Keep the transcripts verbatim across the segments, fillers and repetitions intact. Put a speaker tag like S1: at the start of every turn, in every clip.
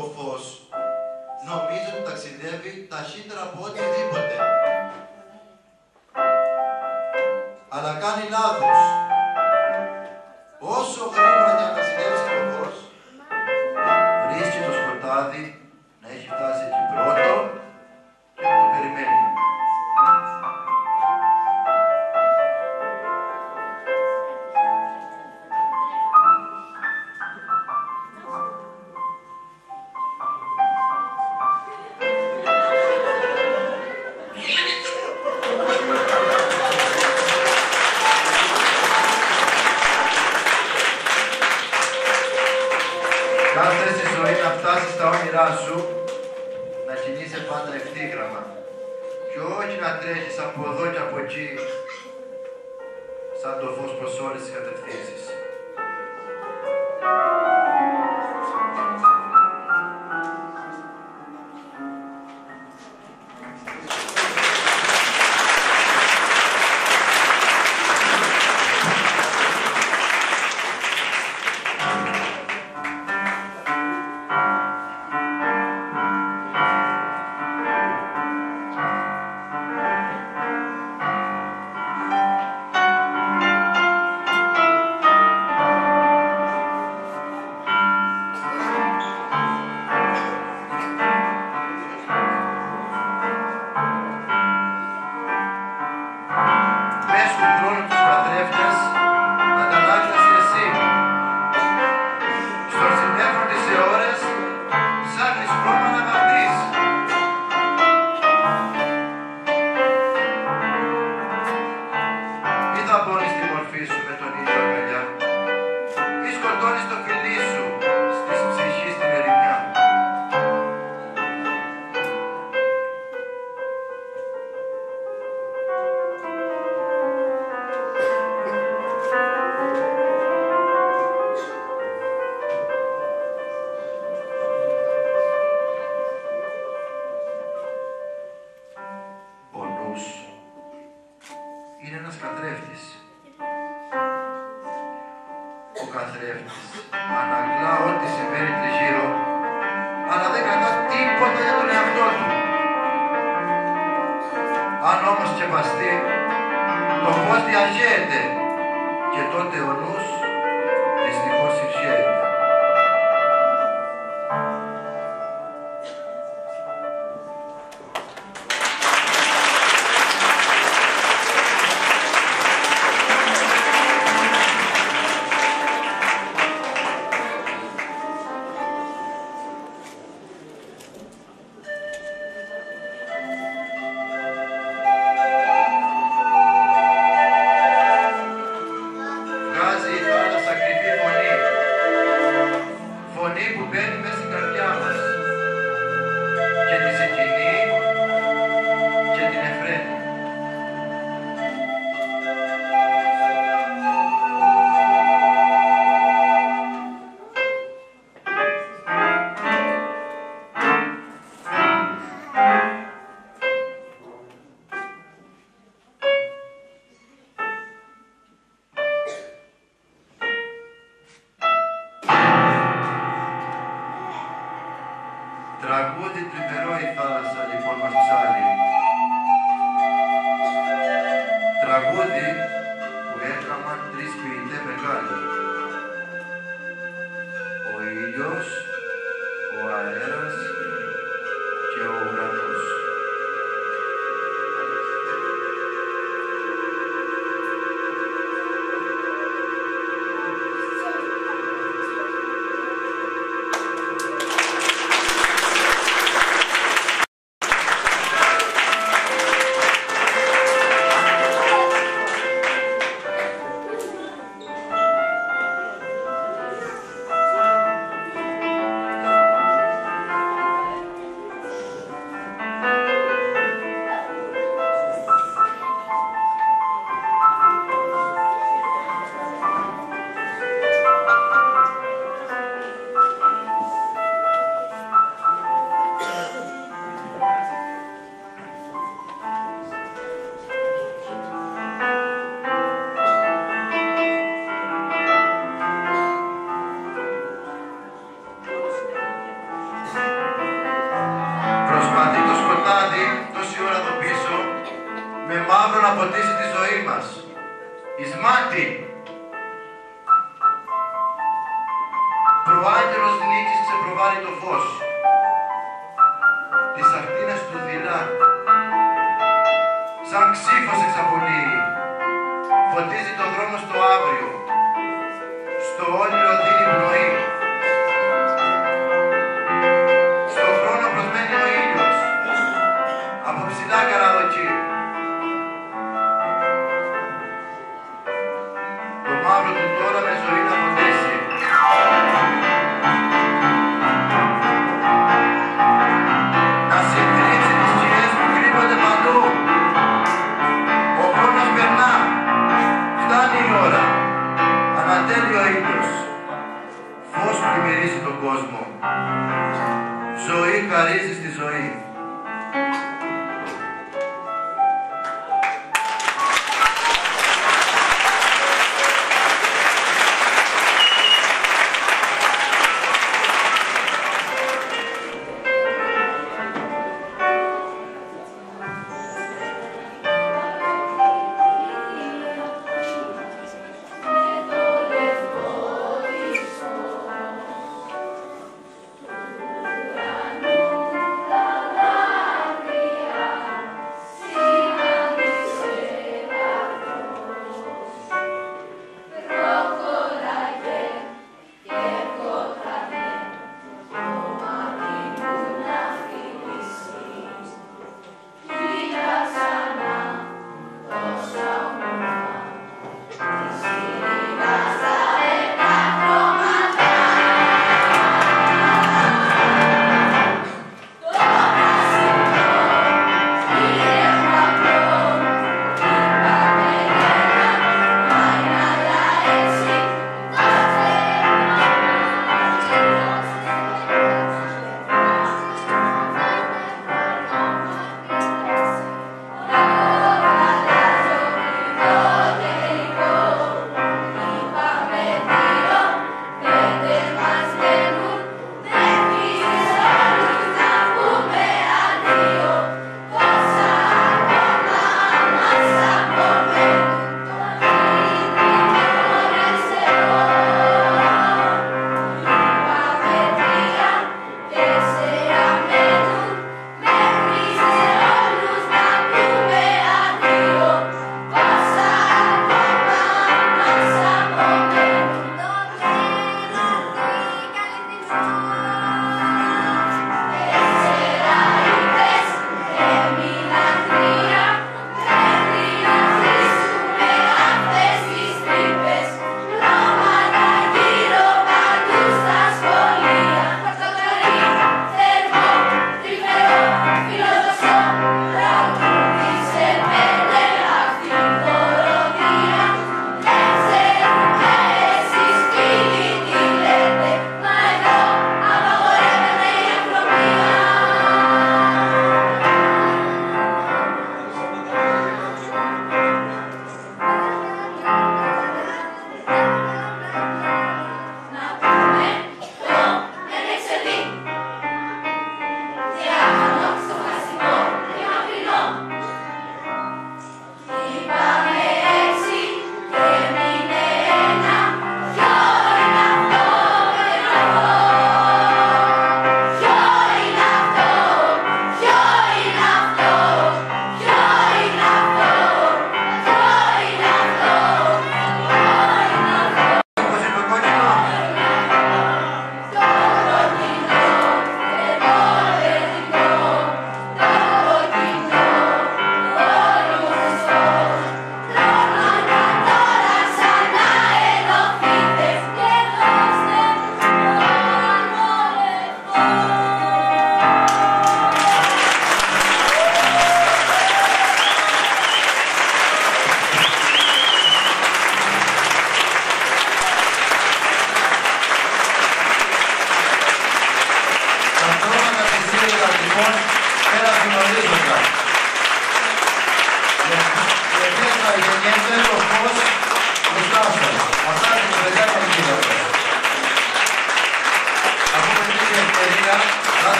S1: το φως νομίζω ότι ταξιδεύει ταχύτερα από οτιδήποτε. Αλλά κάνει λάθος. Όσο γρήγορα και να ταξιδεύει το φως, βρίσκει το σκοτάδι να έχει φτάσει εκεί πρώτο και να το περιμένει. Αν θες στη ζωή να φτάσεις στα όνειρά σου, να κινείσαι πάντα ευθύγραμμα και όχι να τρέχεις από εδώ και από εκεί σαν το φως προς όλες τις κατευθύνσεις. Είναι ένας καθρέφτης. Ο καθρέφτης ανακλά ό,τι συμβαίνει τριγύρω, αλλά δεν κρατά τίποτα για τον εαυτό του. Αν όμως σκεπαστεί, το φως διαχέεται και τότε ο νους δυστυχώς συγχαίρεται. Φωνή που μπαίνει μέσα στην καρδιά μας και τη συγκινεί και την εφραίνει. Τραγούδι τρυφερό η θάλασσα λοιπόν μας ψάλει. Τραγούδι που έκαναν τρεις ποιητές μεγάλοι. Ο ήλιος, ο αέρας και ο ουρανός. μαύρο να ποτίσει τη ζωή μας. Εις μάτι. Προάγγελος νίκης ξεπροβάλλει το φως. Τις ακτίνες του δειλά. Σαν ξύφος εξαπολύει. Φωτίζει τον δρόμο στο αύριο. Στο όνειρο δίνει πνοή. Στο χρόνο προσμένει ο ήλιος. Από ψηλά καραδοκεί. Το μαύρο του τώρα με ζωή να φωτίσει. Να συντρίψει τις σκιές που κρύβονται παντού. Ο χρόνος περνά. Φτάνει η ώρα. Ανατέλει ο ήλιος. Φως πλημμυρίζει τον κόσμο. Ζωή χαρίζει στη ζωή.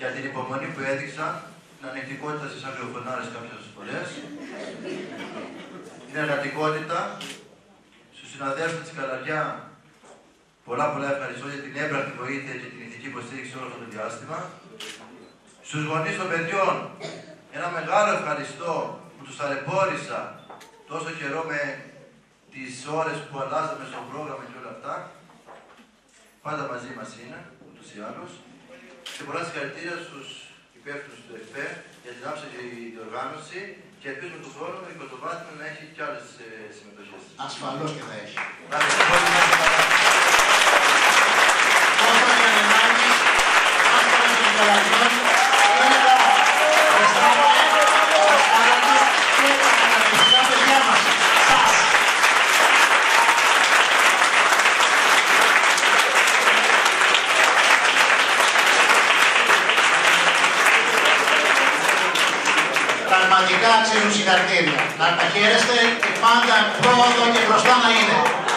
S1: για την υπομονή που έδειξαν, την ανεκτικότητα στις αγριοφωνάρες κάποιες φορές, την εργατικότητα, στους συναδέλφους της Καλαριά, πολλά πολλά ευχαριστώ για την έμπρακτη βοήθεια και την ηθική υποστήριξη όλο αυτό το διάστημα. Στους γονείς των παιδιών, ένα μεγάλο ευχαριστώ που τους ταλαιπώρησα τόσο καιρό με τις ώρες που αλλάζαμε στο πρόγραμμα και όλα αυτά. Πάντα μαζί μας είναι, ούτως ή άλλως. Και πολλά συγχαρητήρια στους υπεύθυνους του ΕΦΕ για την άψογη διοργάνωση και ελπίζουμε του χρόνου η Κοτοβάτη να έχει και άλλες ε, συμμετοχές.
S2: Ασφαλώς και θα έχει.
S1: Να ευχαριστώ.
S2: Πραγματικά αξίζουν συγχαρητήρια. Να τα χαίρεστε και πάντα πρόοδο και μπροστά να είναι.